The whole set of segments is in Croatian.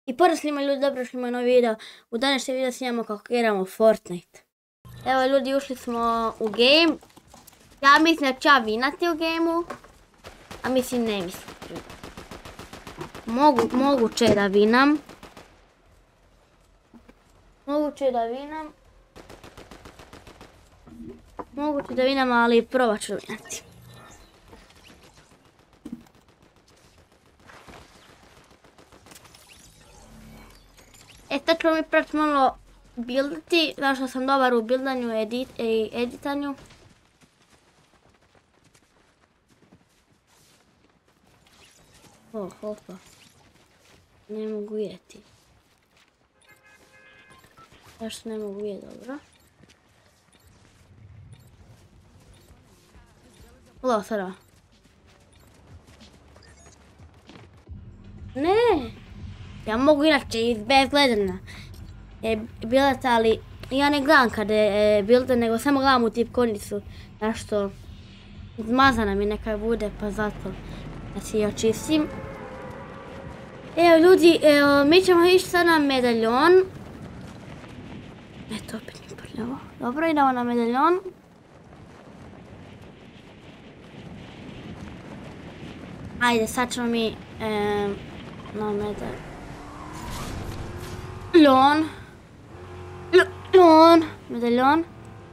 I pored snima ljudi, dobro što imaju novi video. U današnjem video snimamo kako igramo Fortnite. Evo ljudi, ušli smo u game. Ja mislim da ću ja vinati u gameu. A mislim ne mislim. Moguće je da vinam. Moguće da vinam, ali probat ću vinati. Sad ćemo mi prati malo buildati, zato što sam dobar u buildanju i editanju. Opa. Ne mogu vidjeti. Zašto ne mogu vidjeti, dobro. Hvala, sada. Ne! Ja mogu inače i bez gledanja buildati, ali ja ne gledam kada je builda, nego samo gledam u tipkovnicu. Zašto zmazana mi neka bude, pa zato da si je očistim. Evo ljudi, mi ćemo ići sad na medaljon. Eto, opet mi prljavo. Dobro, idemo na medaljon. Ajde, sad ćemo mi na medaljon.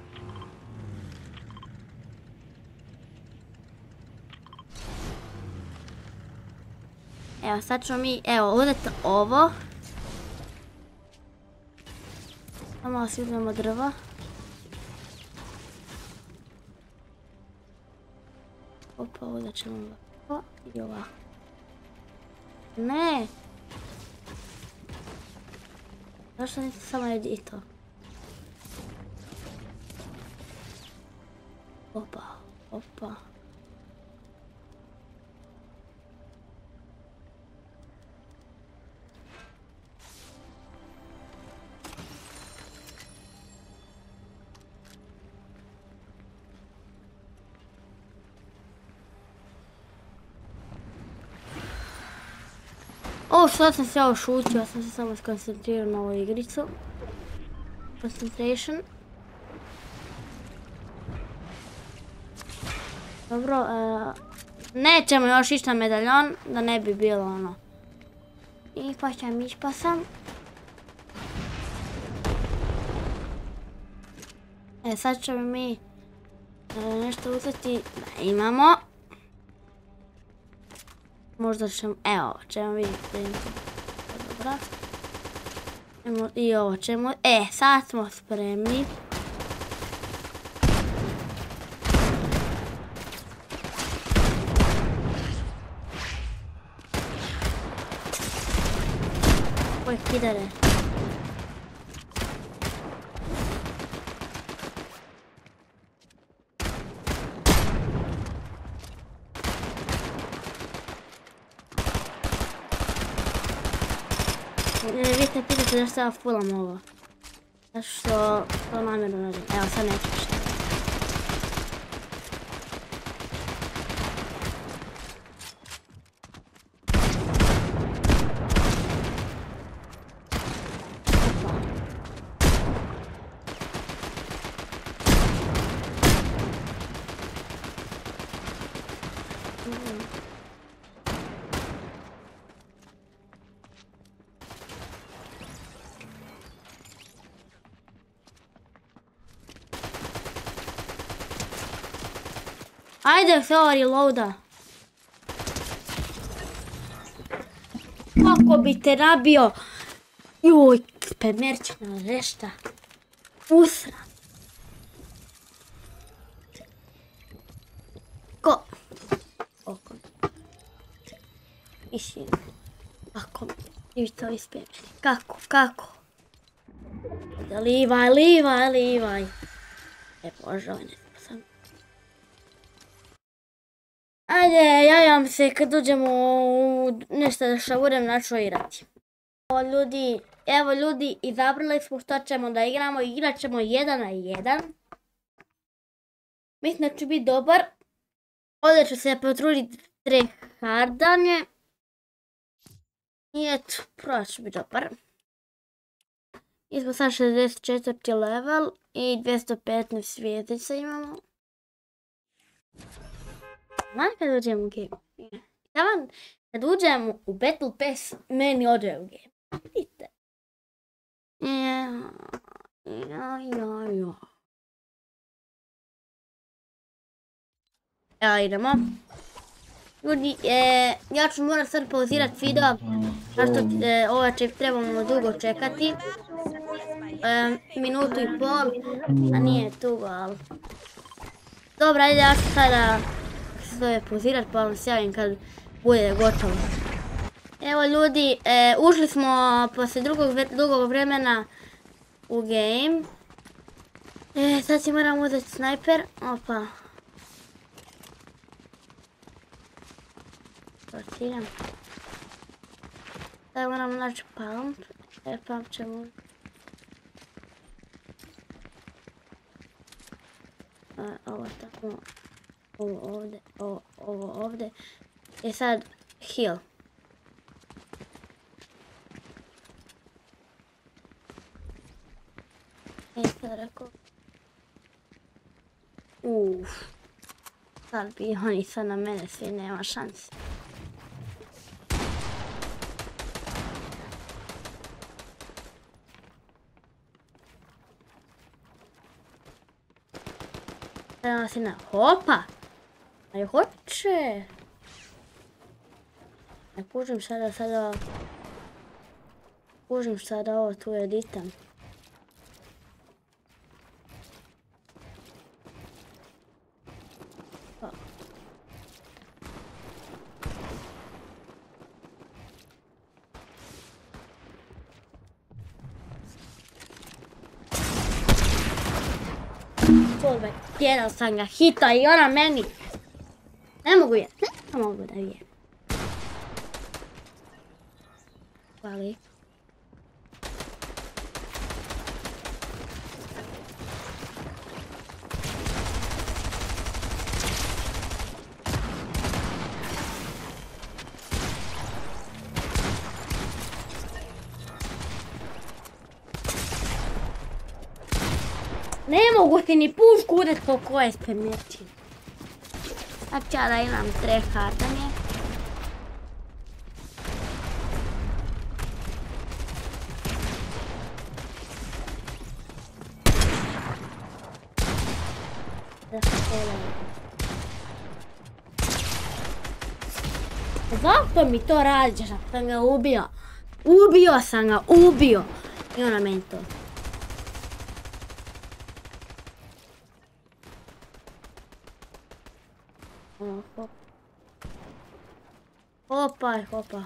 Evo, sad ćemo mi, uzeti ovo. Samo si uzmemo drva. Opa, uzet ćemo ovako i ovako. Ne! Zašto nisam samo edito? Opa. Sad sam se ovo šutio, ja sam se samo skoncentrirao na ovu igricu. Concentration. Dobro, nećemo još ići na medaljon, da ne bi bilo ono. I pa ćem ići, pa sam. Sad ćemo mi nešto uzeti da imamo. Možda ćemo, ćemo vidjeti. Dobro. I ovo ćemo, sad smo spremni. Oj, kidare. Vi se pitate zašto ja fullam ovo. Zato što to namjerno radim. Evo, sad neću šta. Ajde se ovo reloada. Kako bi te nabio. Juj, pemerčina rešta. Usra. Ko? Oko. Išim. Kako mi to ispemeri. Kako? Livaj. Bože, ovo ne. Ajde, javljam se kad uđemo u nešto što budem načeo igrati. Evo ljudi, izabrali smo što ćemo da igramo. Igrat ćemo 1 na 1. Mislim da ću biti dobar. Ovdje ću se potruditi tryhardanje. I eto, provat će biti dobar. Mi smo sad 64. level i 215 zvijezdica imamo. Znam kad uđem u game. Taman kad uđem u Battle Pass, meni ode u game. Vidite. Evo idemo. Ljudi, ja ću morat sad pauzirat video, zašto ovo će trebamo dugo čekati. Minutu i pol, a nije dugo, ali... Dobro, ajde, ja ću sada pauzirat pa vam se javim kad bude gotovo. Evo ljudi, ušli smo poslije dugog vremena u game. Sad si moram uzeti snajper, opa. Portiram. Sada moram naći pump. Pump ćemo. Ovo tako. Ovo ovdje. I sad heal. I sad rekao. Sad bi oni sad na mene svi, nema šansi. Sada si na hopa. A je hoće. Ne kužim sada. Kužim sada ovo tu editam. Jedan sam ga hita i ona meni. Ne mogu je. Ne mogu da je. Hvali. Ne mogu ti ni pušku udet po koje spremljeći. Znači ja da imam tryhardanje. Zašto mi to radiš? Sam ga ubio. Ubio sam ga, ubio. I ona meni to. Hopa.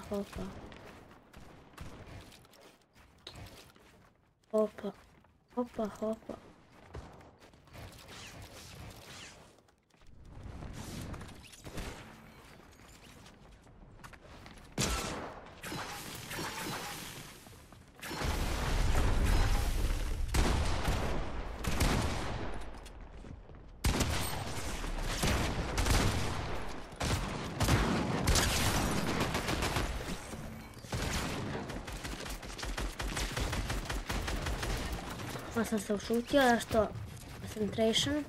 Pa sam se ušutio, da što concentration.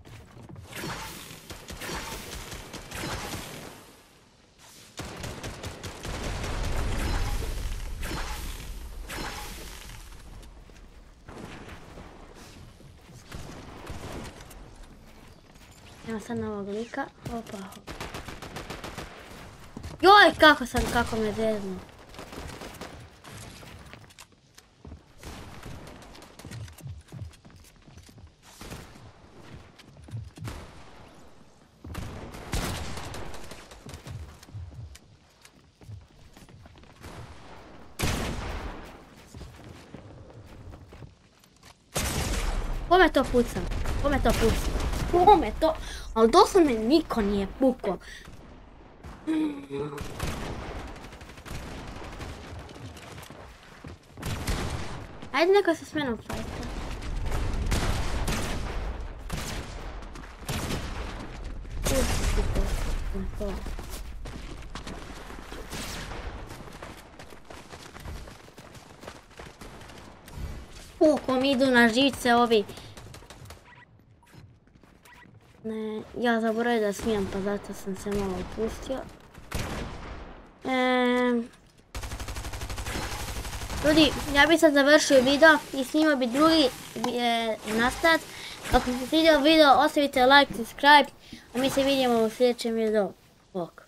Evo sad na ovog lika, hopa. Joj, kako me zeznu. Kome to puca? Kome to? Ali doslovno niko nije pukao. Ajde neko se s menom fajta. Ko mi idu na živce ovi. Ne, ja zaboravim da smijem, pa zato sam se malo opustio. Ljudi, ja bi sad završio video i snimao bi drugi nastavak. Ako se svidio video, ostavite like, subscribe, a mi se vidimo u sljedećem videu. Bok.